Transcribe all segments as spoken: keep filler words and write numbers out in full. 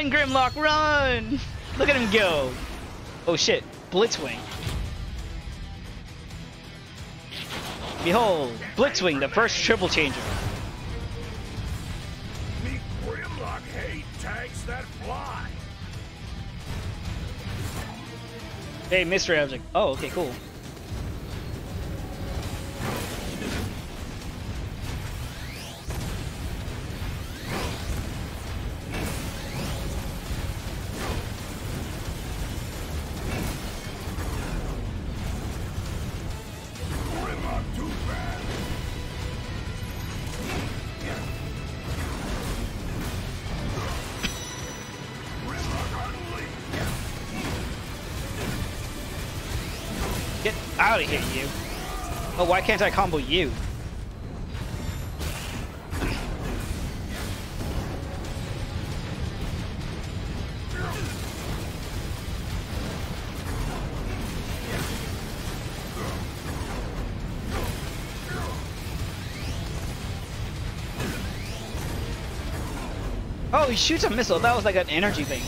Run, Grimlock, run! Look at him go. Oh shit, Blitzwing. Behold, Blitzwing, the first triple changer. Me Grimlock hate tanks that fly. Hey, mystery object. Oh, okay, cool. Get out of here, you. Oh, why can't I combo you? Oh, he shoots a missile. That was like an energy thing.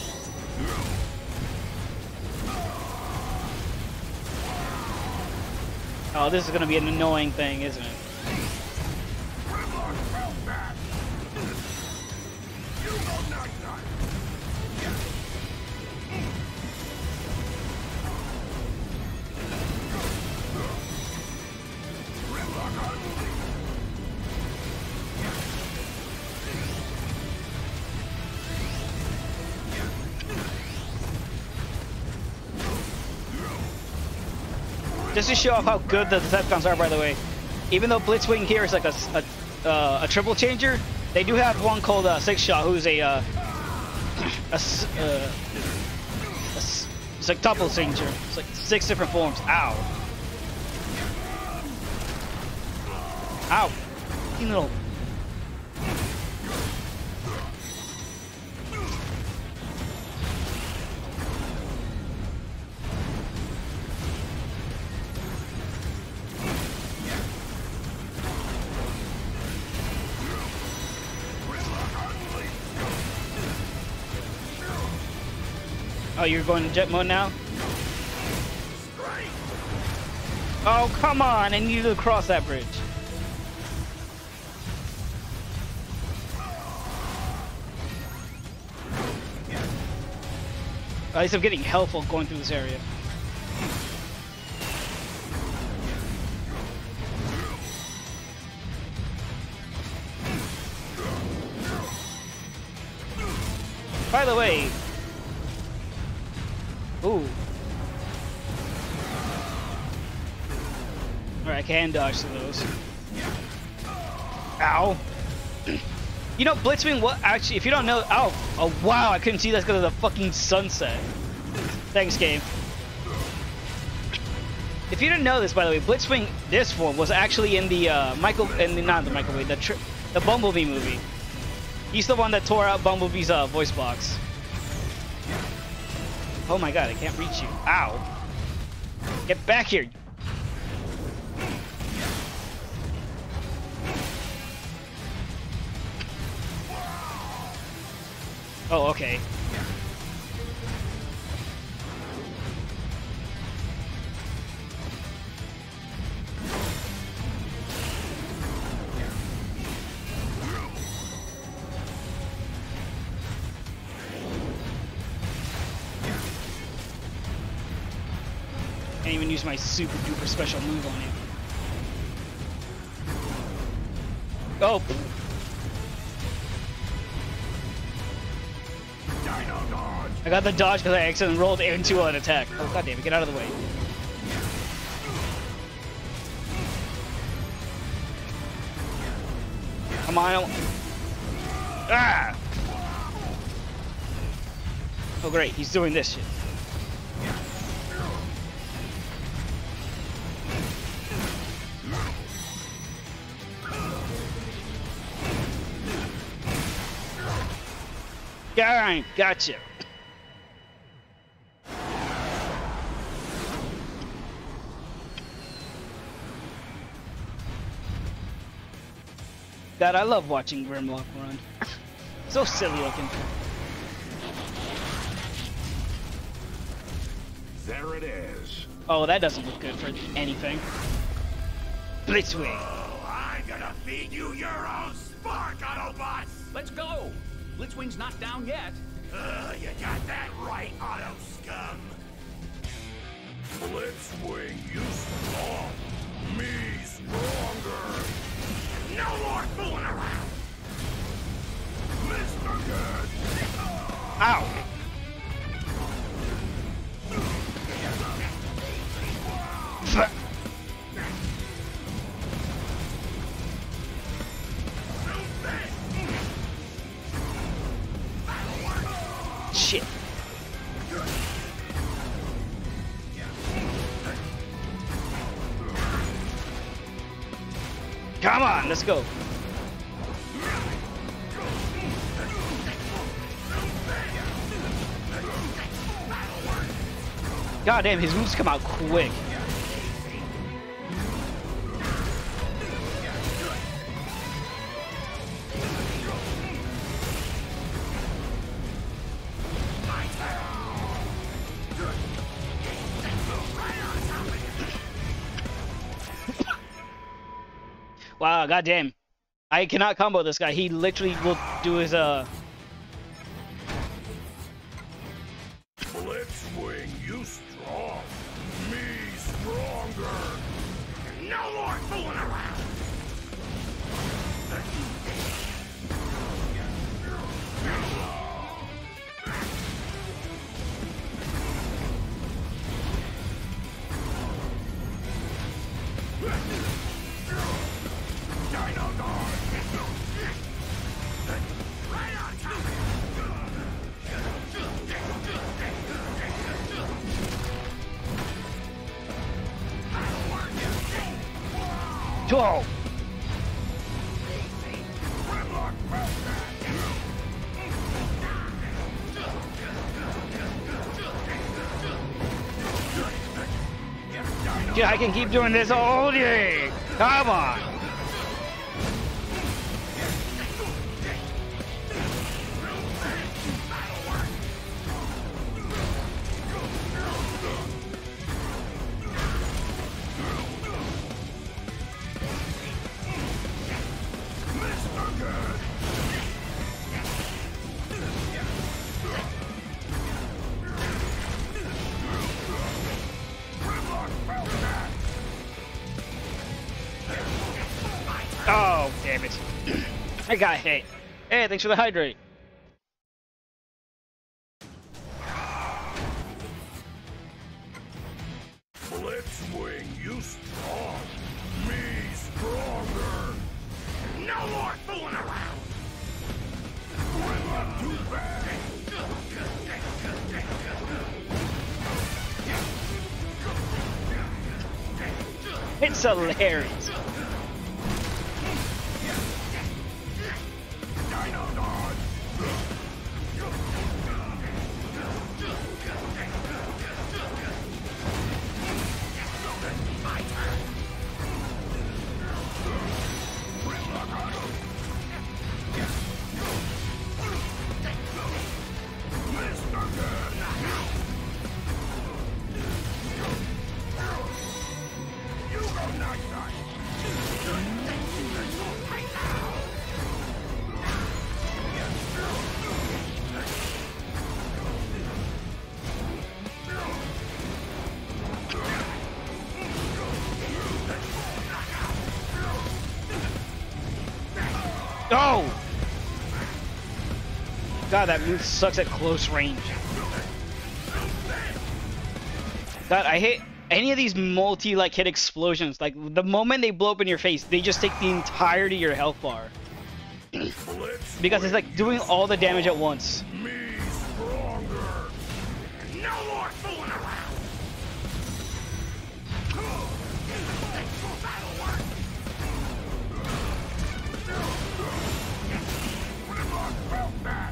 Oh, this is gonna be an annoying thing, isn't it? Just to show off how good the Decepticons are, by the way, even though Blitzwing here is like a, a, uh, a triple changer, they do have one called uh, Six Shot, who's a, uh, a, uh, a it's like double changer. It's like six different forms. Ow. Ow. You little. Oh, you're going to jet mode now? Oh, come on! I need to cross that bridge. At least I'm getting helpful going through this area. By the way, ooh. Alright, I can dodge to those. Ow. You know, Blitzwing, what actually, if you don't know, oh, oh wow, I couldn't see that because of the fucking sunset. Thanks, game. If you didn't know this, by the way, Blitzwing, this form, was actually in the, uh, Michael, in the, not the Michael Bay, the, tri the Bumblebee movie. He's the one that tore out Bumblebee's, uh, voice box. Oh my god, I can't reach you. Ow. Get back here. Oh, okay. Can't even use my super duper special move on you. Oh. I got the dodge because I accidentally rolled into an attack. Oh god damn it, get out of the way. Come on. I don't... Ah! Oh great, he's doing this shit. Alright, gotcha. God, I love watching Grimlock run. So silly looking. There it is. Oh, that doesn't look good for anything. Blitzwing. Oh, I'm gonna feed you your own spark, Autobots! Let's go! Blitzwing's not down yet. Uh, you got that right, Auto Scum. Blitzwing, you strong. Me stronger. No more fooling around. Mister Good. Ow! Shit. Come on, let's go. God damn, his moves come out quick. Wow, goddamn. I cannot combo this guy. He literally will do his, uh... Blitzwing, you strong. Me stronger. No more fooling around. Whoa! Dude, I can keep doing this all day! Come on! Oh, damn it. I got hit. Hey, thanks for the hydrate. Blitzwing, you strong. Me stronger. No more fooling around. We're not too bad. It's hilarious. Dino Dodge. My turn. Mister Good. You go night night. Oh! God, that move sucks at close range. God, I hate any of these multi like hit explosions. Like the moment they blow up in your face, they just take the entirety of your health bar. Because it's like doing all the damage at once. Me stronger. No more fooling around. That'll work. Grimlock felt that.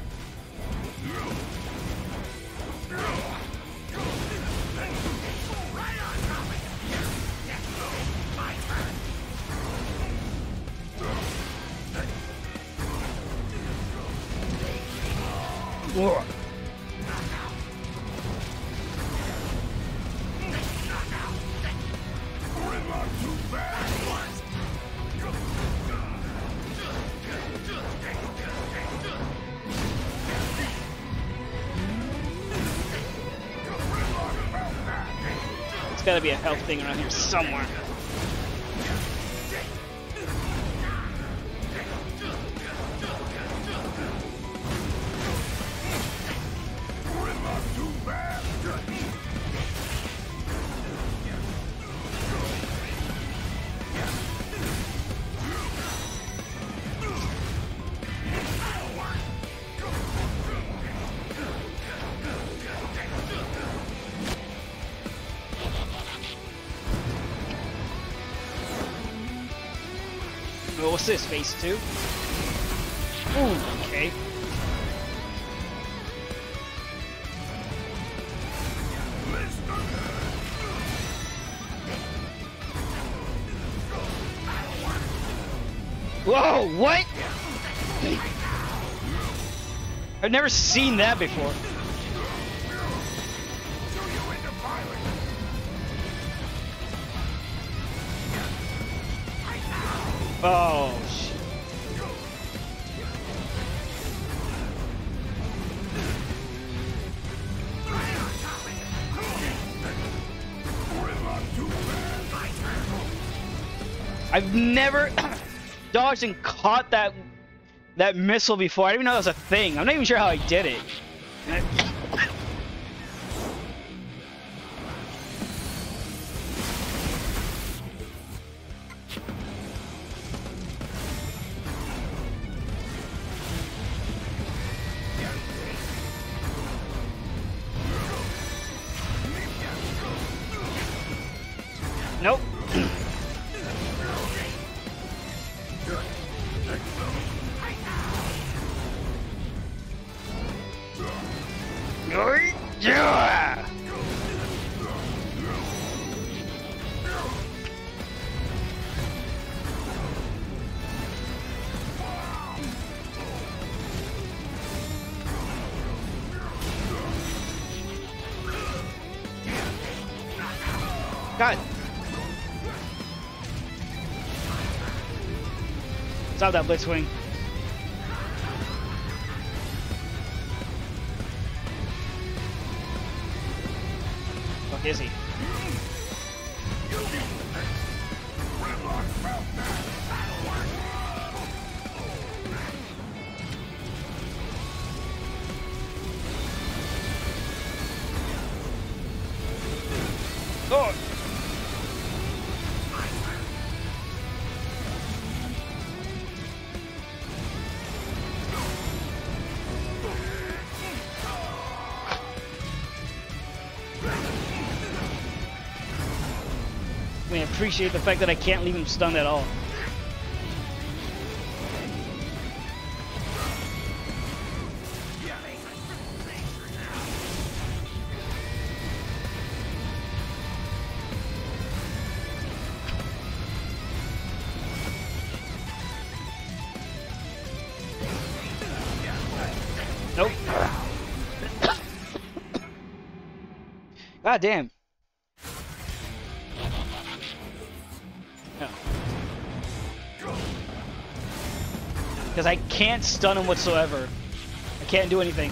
Right on top of you. My turn. Whoa. gotta be a health thing around here somewhere. Oh, what's this? Phase two? Ooh, okay. Whoa, what? I've never seen that before. Oh, shit. I've never dodged and caught that that missile before. I didn't even know that was a thing. I'm not even sure how I did it. Nope. Yeah. God. Stop that Blitzwing. Fuck is he? Oh. I appreciate the fact that I can't leave him stunned at all. Nope. God damn. Because I can't stun him whatsoever. I can't do anything.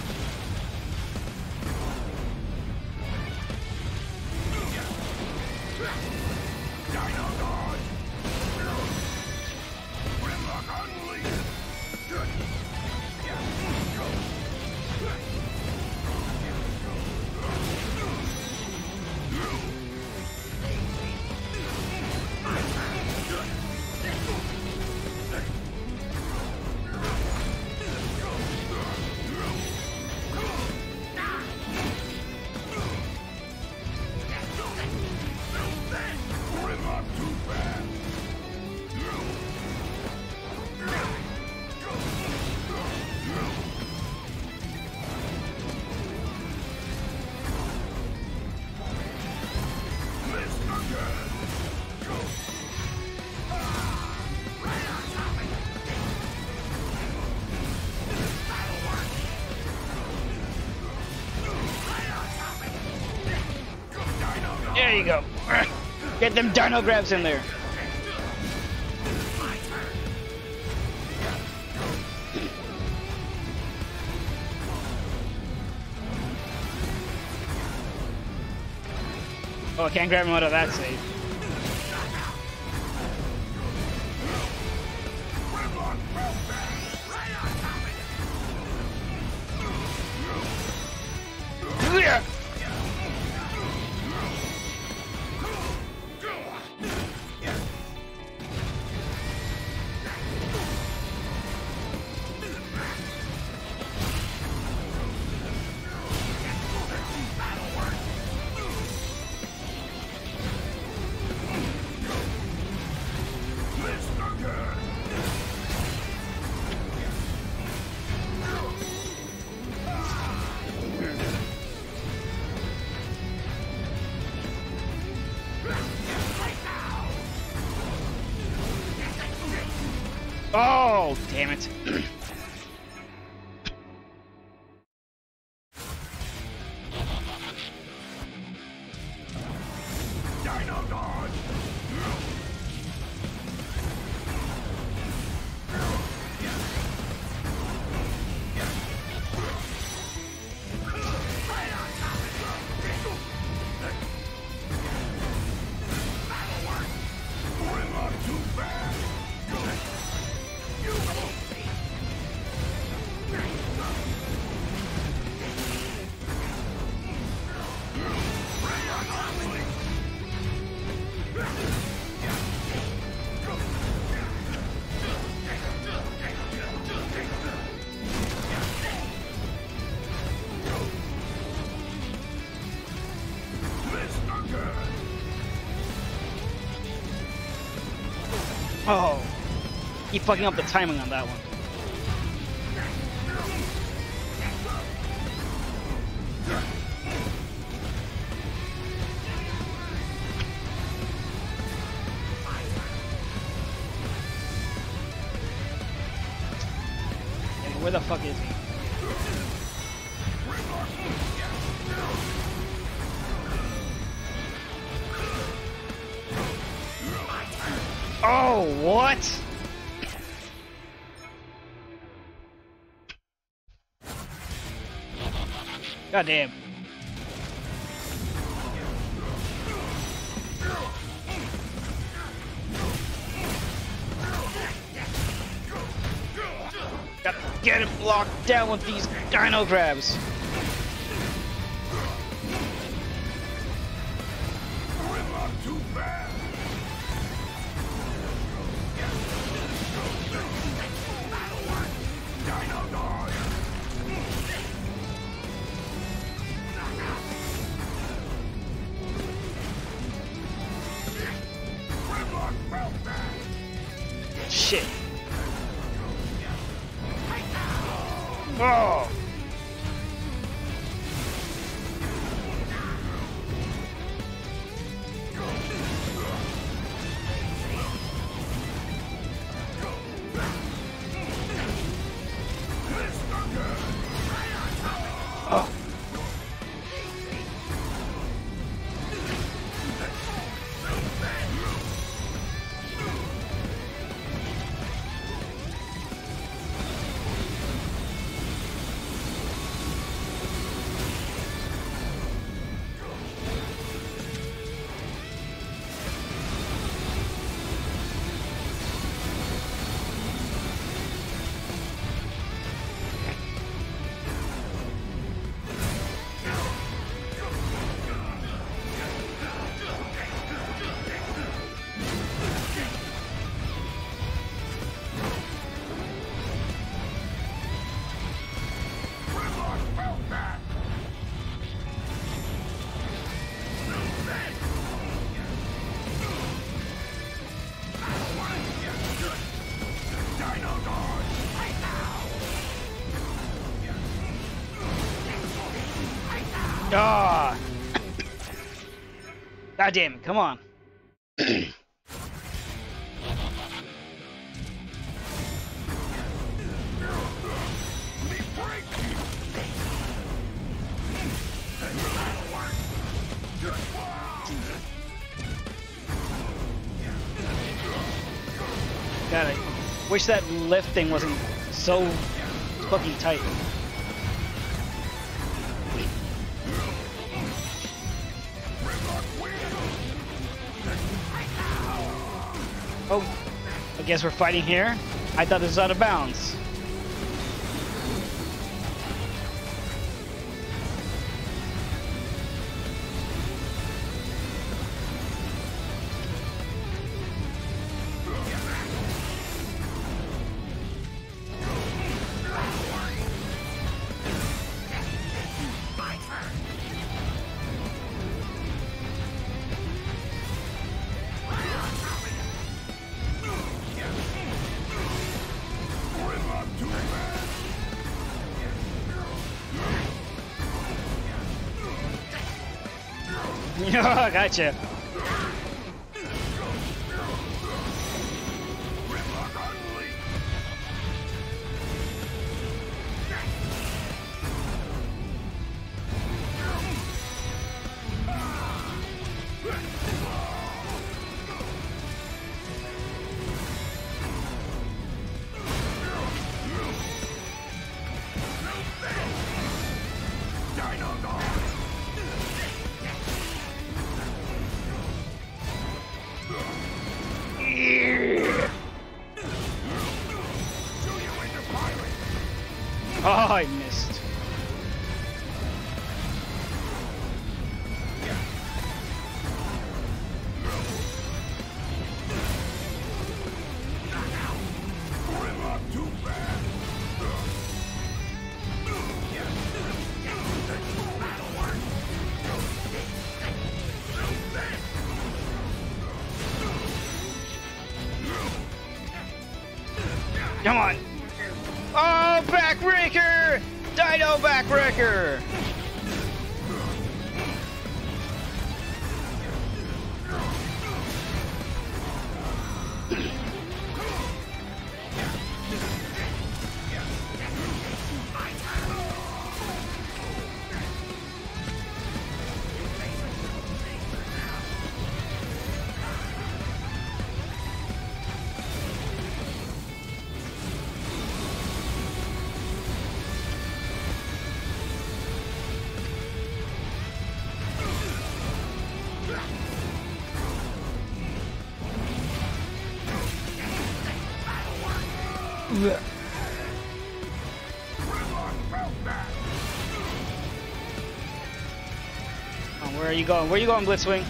There you go. Get them dino grabs in there. Oh, I can't grab him out of that save. Yeah. Oh, damn it. Dino Dodge! Oh, keep fucking up the timing on that one. Hey, where the fuck is he? Oh, what? God damn. Gotta get him locked down with these dino grabs. Shit. Oh. Oh. Ah! God damn it, come on. God, I wish that lift thing wasn't so fucking tight. Oh, I guess we're fighting here. I thought this was out of bounds. Oh, gotcha. Oh, I missed. Come on. Oh, backbreaker! Dino backbreaker! Oh, where are you going? Where are you going, Blitzwing?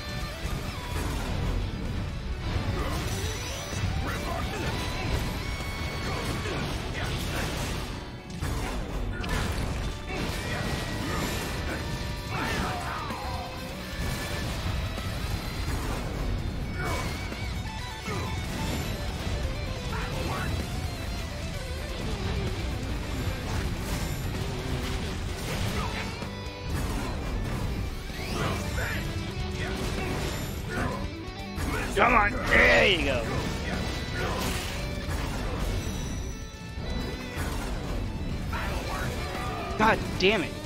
Come on, there you go. God damn it.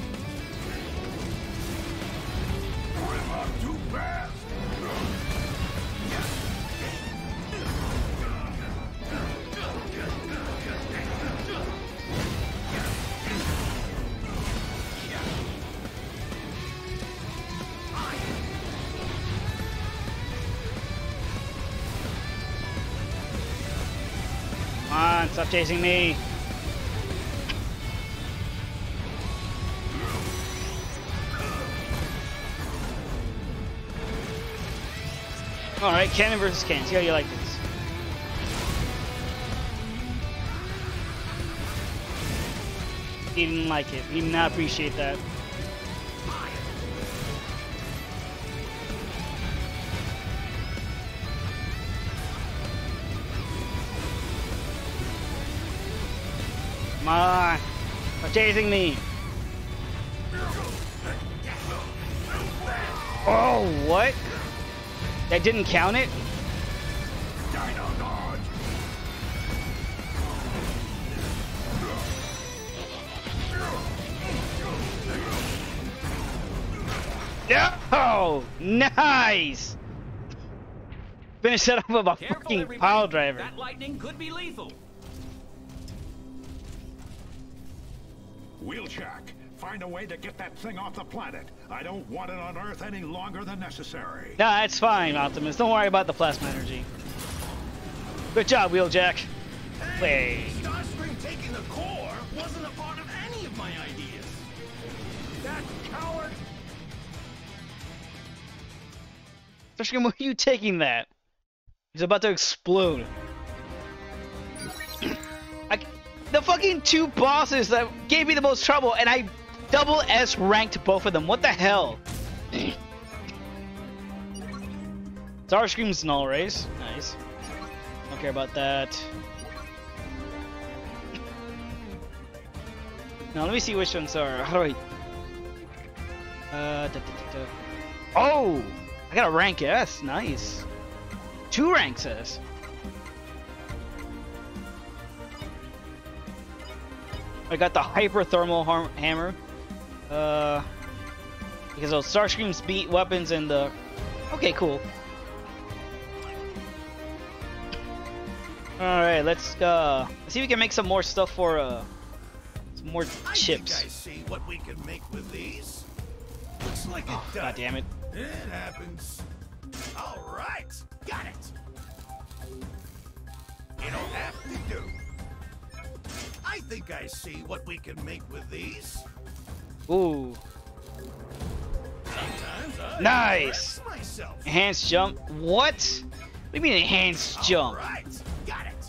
Come on, stop chasing me. Alright, cannon versus cannon. See how you like this. He didn't like it. He did not appreciate that. Come on. Stop chasing me. Oh, what? That didn't count it? Oh, nice! Finish that off with a Careful, fucking everybody. pile driver. That lightning could be lethal. Wheeljack, find a way to get that thing off the planet. I don't want it on Earth any longer than necessary. No, that's fine, Optimus. Don't worry about the plasma energy. Good job, Wheeljack. Hey, Starscream taking the core wasn't a part of any of my ideas. That coward. Starscream, where are you taking that? He's about to explode. I, the fucking two bosses that gave me the most trouble, and I double S ranked both of them. What the hell? Starscream's null race. Nice. Don't care about that. Now let me see which ones are. How do I? Uh, da, da, da, da. Oh, I got a rank S. Nice. Two ranks S. I got the hyperthermal harm hammer. Uh, because those Starscream's beat weapons and the. Okay, cool. All right, let's uh, let's see if we can make some more stuff for uh, some more chips. I think I see what we can make with these. Looks like it Oh, does. God damn it! It happens. All right, got it. It'll have to do. I think I see what we can make with these. Ooh, Sometimes I nice. impress myself. Enhanced jump. What? What do you mean enhanced jump? All right, got it.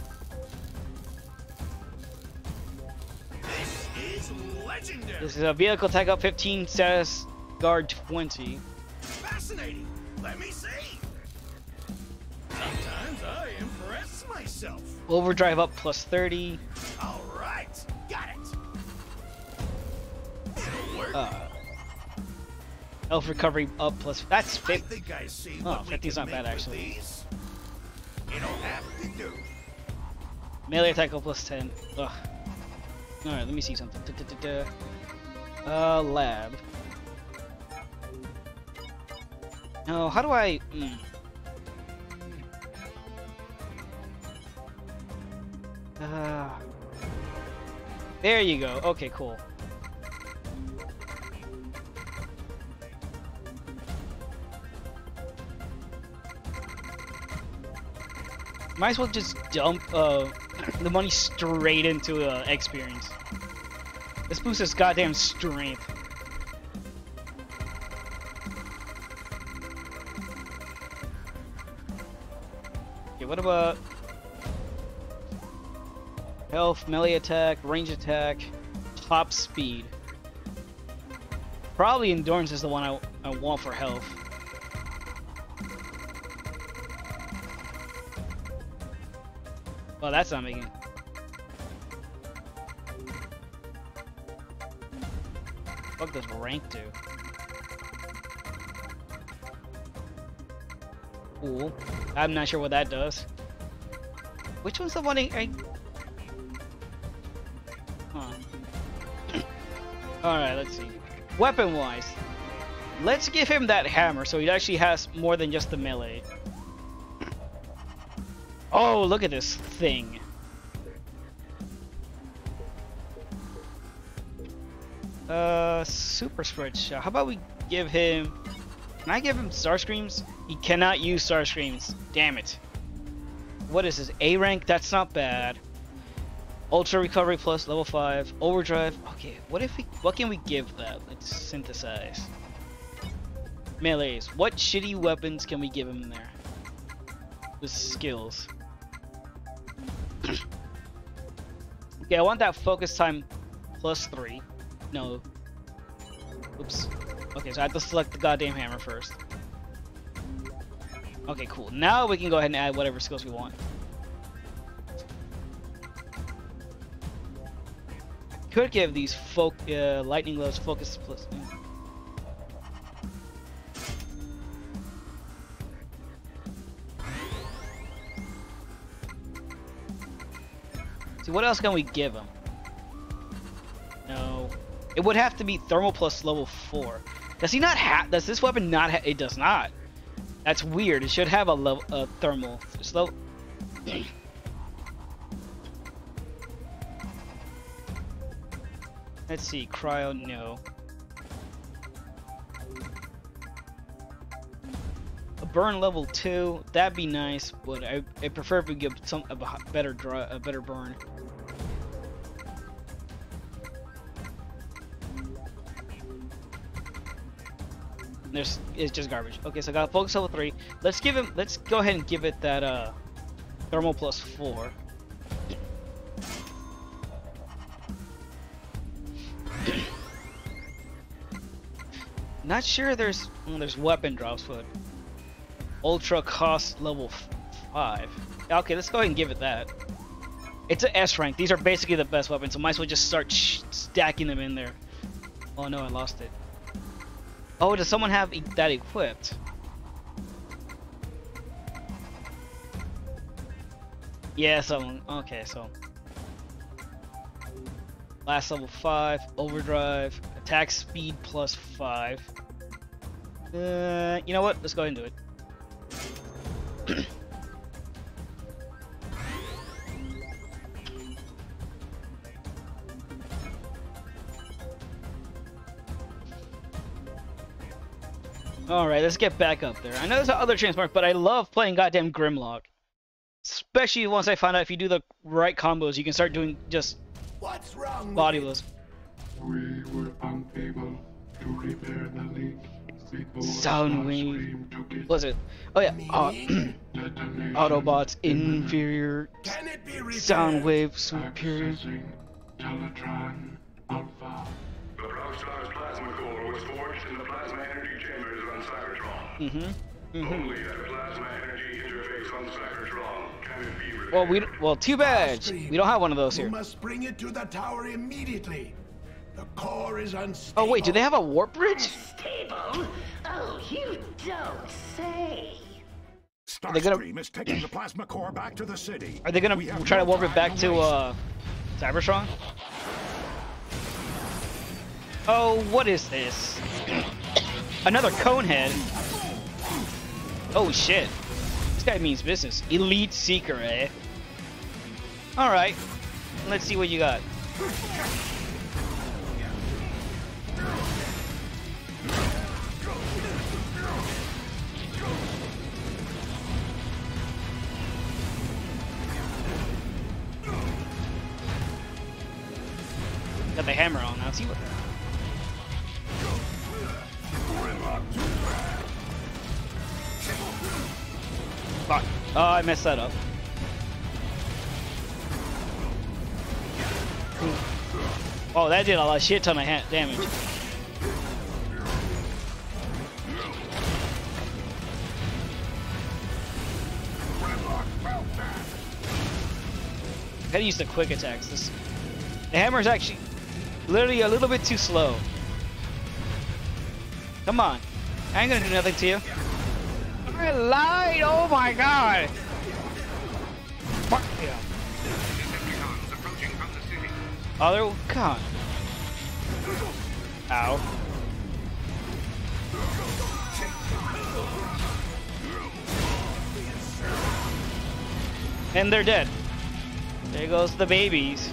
This is legendary. This is a vehicle tech up fifteen, status guard twenty. Fascinating. Let me see. Sometimes I impress myself. Overdrive up plus thirty. All right, got it. It'll work. Uh, health recovery up plus. That's I fifty. think I see Oh, what we fifty's can not bad, make with actually. these. It'll have to do. Melee attack up plus ten. Ugh. All right, let me see something. Da, da, da, da. Uh, lab. No, how do I? Mm. Uh, there you go. Okay, cool. Might as well just dump uh, the money straight into uh, experience. This boosts his goddamn strength. Okay, what about health, melee attack, range attack, top speed? Probably endurance is the one I, I want for health. Oh, that's not making it. What does rank do? Cool. I'm not sure what that does. Which one's the one I... I... Huh. Alright, let's see. Weapon-wise, let's give him that hammer so he actually has more than just the melee. Oh, look at this thing. Uh, super spread shot. How about we give him... Can I give him Starscreams? He cannot use Starscreams. Damn it. What is this? A rank? That's not bad. Ultra recovery plus level five. Overdrive. Okay, what if we... What can we give that? Let's synthesize. Melees. What shitty weapons can we give him there? With skills. Okay, I want that focus time plus three. No. Oops. Okay, so I have to select the goddamn hammer first. Okay, cool. Now we can go ahead and add whatever skills we want. Could give these folk uh, lightning gloves focus plus. Yeah. See, what else can we give him? No. It would have to be thermal plus level four. Does he not have? Does this weapon not have? It does not. That's weird. It should have a level uh, thermal. Slow. Let's see. Cryo. No. burn level two. That'd be nice, but I, I prefer if we get some a better draw, a better burn. There's it's just garbage. Okay, so I got focus level three. Let's give him. Let's go ahead and give it that uh, thermal plus four. Not sure there's well, there's weapon drops, but ultra cost level five. Okay, let's go ahead and give it that. It's an S rank. These are basically the best weapons, so might as well just start sh stacking them in there. Oh no, I lost it. Oh, does someone have e that equipped? Yeah, someone. Okay, so last level five, overdrive, attack speed plus five. Uh, you know what? Let's go ahead and do it. Alright, let's get back up there. I know there's other transport, but I love playing goddamn Grimlock. Especially once I find out if you do the right combos, you can start doing just What's wrong body with blows. We were unable to repair the leak. Soundwave. Was it? Oh yeah. Uh, Autobots inferior. Can it be repaired? Soundwave superior. Accessing Teletron Alpha. The Proustar's plasma core was forged in the plasma energy chambers on Cybertron. Mm-hmm. Mm-hmm. Only at a plasma energy interface on Cybertron can it be repaired. Well, we well too bad. We don't have one of those You here. must bring it to the tower immediately. The core is unstable. Oh wait, do they have a warp bridge? Stable? Oh, you don't say. Are they gonna- Starscream is taking the plasma core back to the city. Are they gonna We have try to no warp it time back to waste. uh, Cybertron? Oh, what is this? Another Conehead. Oh shit. This guy means business. Elite Seeker, eh? Alright. Let's see what you got. Got the hammer on now. See what. Fuck. Oh, I messed that up. Oh, that did a lot, shit ton of ha damage. Gotta use the quick attacks. This, the hammer is actually literally a little bit too slow. Come on. I ain't gonna do nothing to you. I lied! Oh my god! Fuck yeah. Other god. Ow. And they're dead. There goes the babies.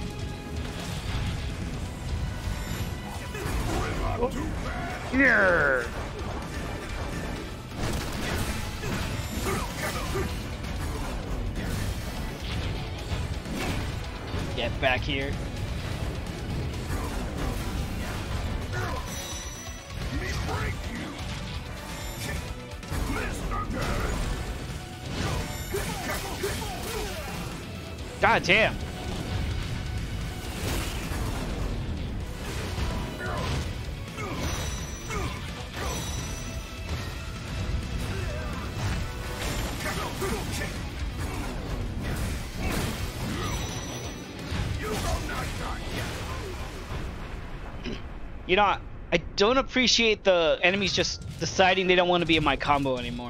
Yeah. Get back here. God damn. You know, I don't appreciate the enemies just deciding they don't want to be in my combo anymore.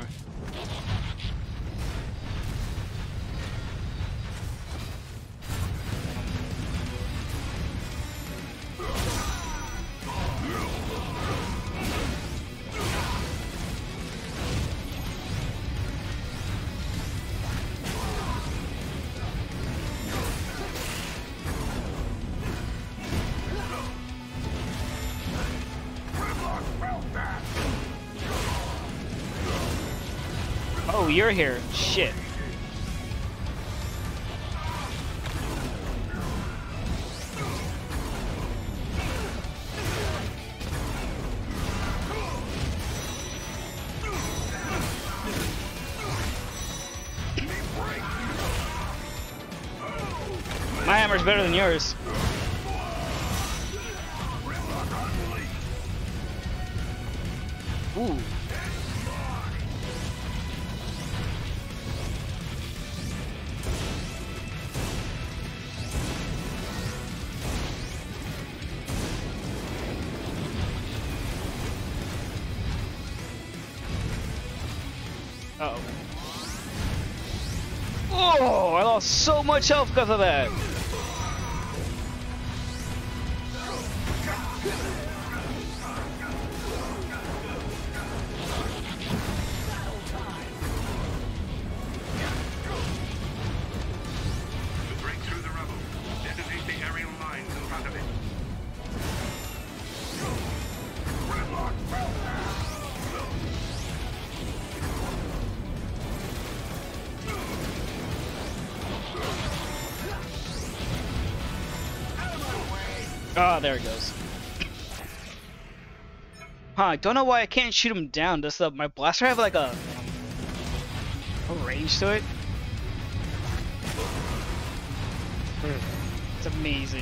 Oh, you're here. Shit. My hammer's better than yours. Ooh. Uh-oh. Oh, I lost so much health because of that. Ah, oh, there it goes. Huh, I don't know why I can't shoot him down. Does the, my blaster have like a, a range to it? It's amazing.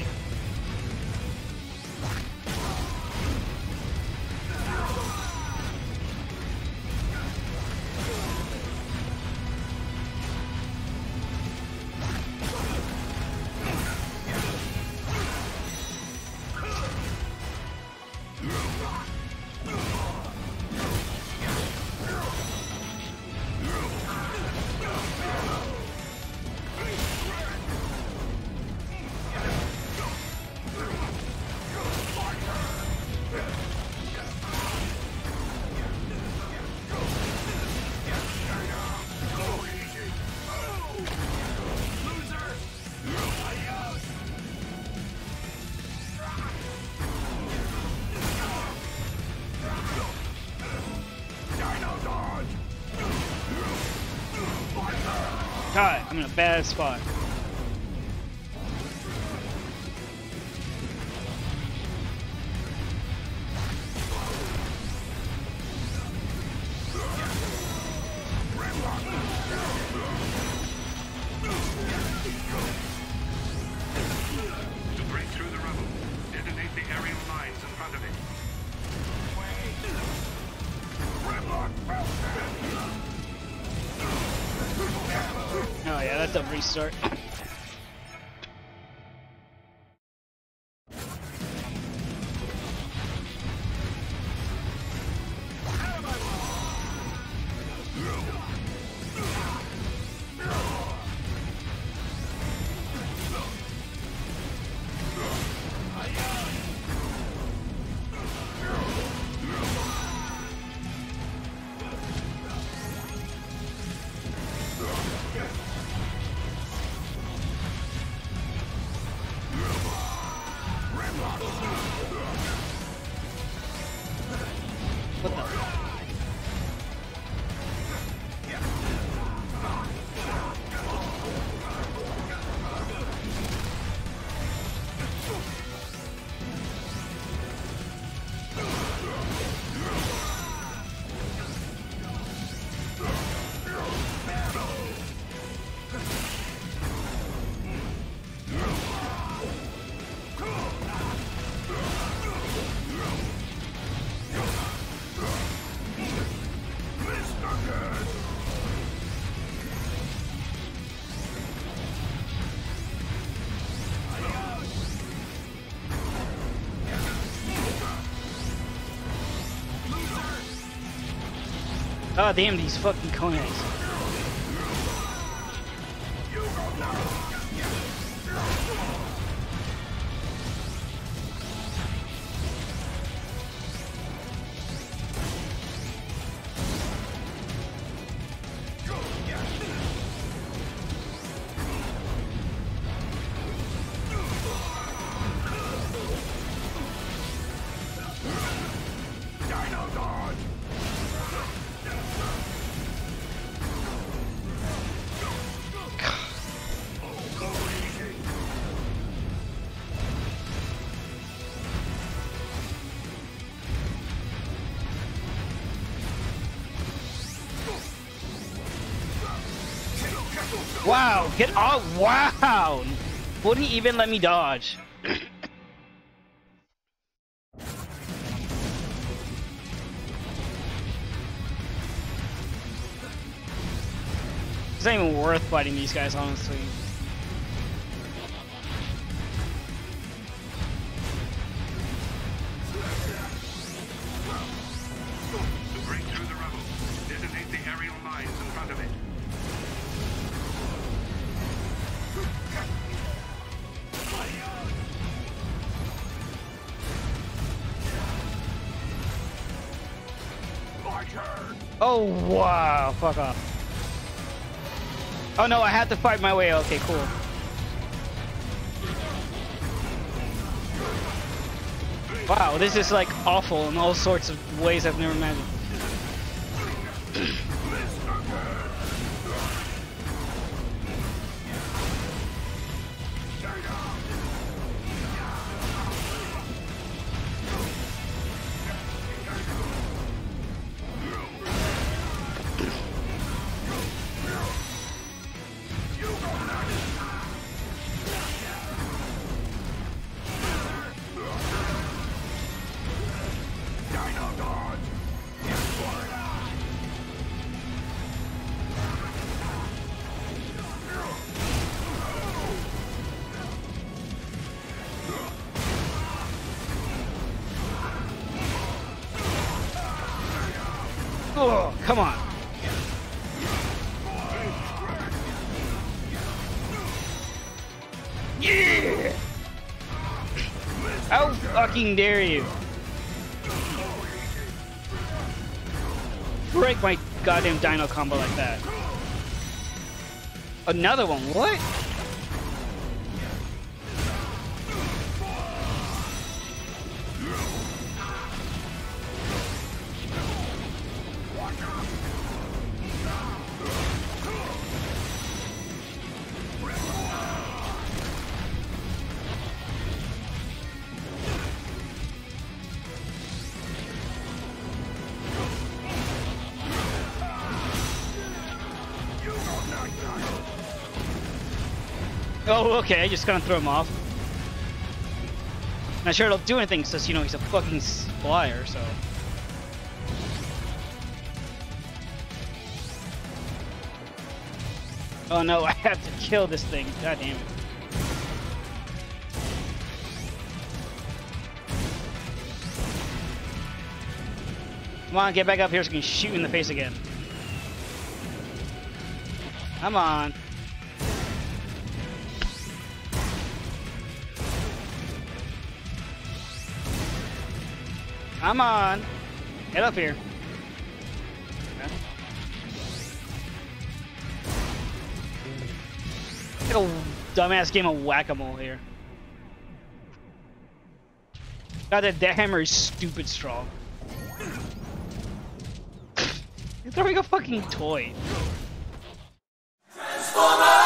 God, I'm in a bad spot. To break through the rubble, detonate the aerial mines in front of it. Oh yeah, that's a restart. What the? Oh damn these fucking coins. Wow, get off! Wow! Wouldn't even let me dodge. It's not even worth fighting these guys, honestly. To break through the rubble, detonate the aerial mines in front of it. Oh wow! Fuck off. Oh no, I have to fight my way. Okay, cool. Wow, this is like awful in all sorts of ways I've never imagined. Oh, come on. Yeah! How fucking dare you? Break my goddamn dino combo like that. Another one, what? Oh, okay, just gonna throw him off. Not sure it'll do anything since, you know, he's a fucking flyer, so. Oh no, I have to kill this thing. God damn it. Come on, get back up here so I can shoot you in the face again. Come on. Come on. Get up here. Okay. Like a dumbass game of whack-a-mole here. God, that hammer is stupid strong. You're throwing a fucking toy. Transformers!